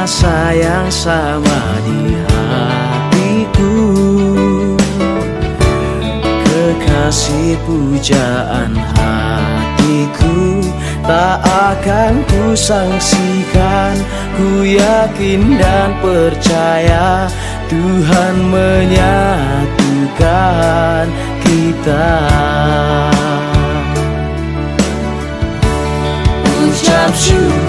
rasa yang sama di hatiku. Kekasih pujaan hatiku, tak akan ku sangsikan. Ku yakin dan percaya Tuhan menyatukan kita. Ucap syukur